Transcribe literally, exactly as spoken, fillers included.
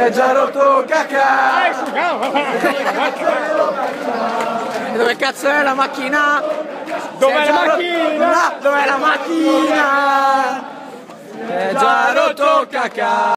è già rotto cacà. E dove cazzo è la macchina? Dov'è la macchina? Dov'è la macchina? È già rotto cacà.